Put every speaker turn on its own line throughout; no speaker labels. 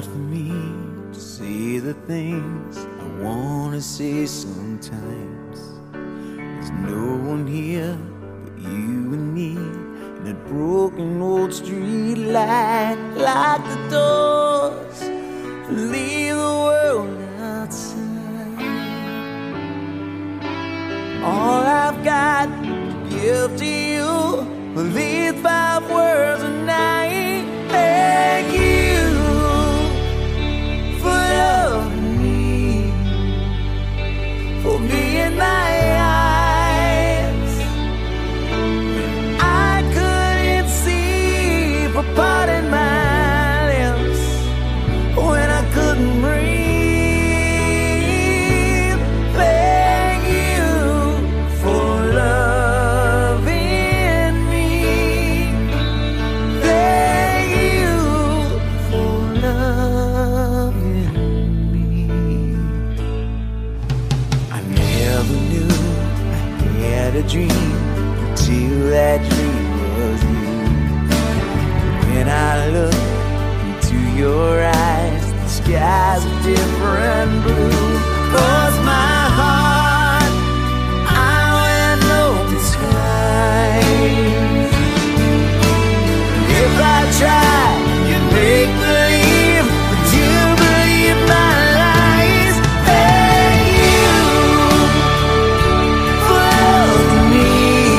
hard for me to say the things I wanna say sometimes. There's no one here but you and me, and that broken old street light. Lock the doors, leave the world outside. All I've got to give to you are these 5 words a night. Thank you for loving me, for being my eyes. I couldn't see, for parting my lips when I couldn't breathe. Thank you for loving me. Thank you for loving me. I never knew I had a dream until that dream was you. When I look into your eyes, the sky's a different blue. 'Cause my heart, I went open skies. If I tried, you'd make believe, but you believe my lies. Thank you for loving me,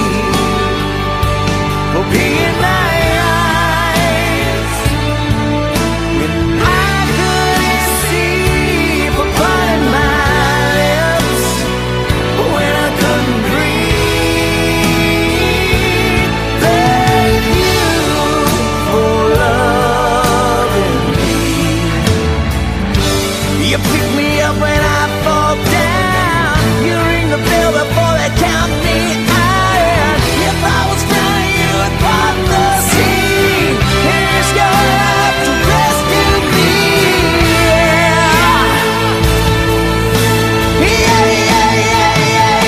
for being my eyes. When I couldn't see, for parting my lips when I couldn't breathe. Thank you for loving me. You pick me up when I fall down. You ring the bell before they count me out. If I was drowning, you would part the sea and risk your life to rescue me. Yeah, yeah, yeah, yeah,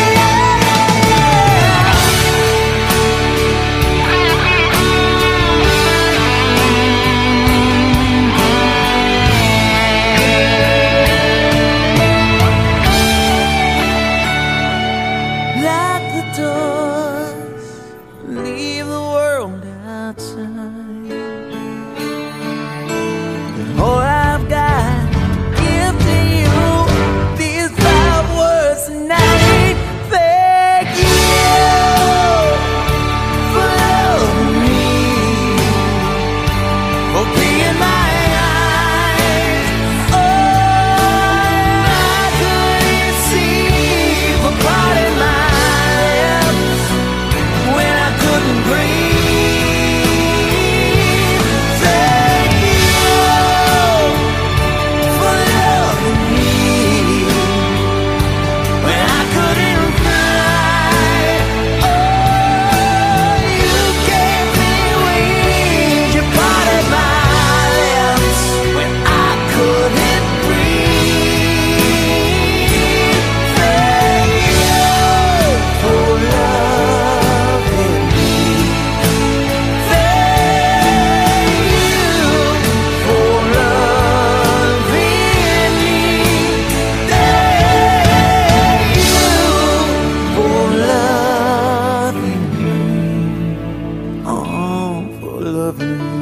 Lock the doors, leave the world outside. All I've got to give to you, these 5 words tonight. Thank you for loving me, for being my eyes. Oh, I couldn't see, for parting my lips when I couldn't breathe. Thank you for loving me when I couldn't fly. Oh, you gave me wings, you parted my lips when I couldn't breathe. Thank you for loving me. Thank you for loving me. Thank you for loving me. Oh, for loving me.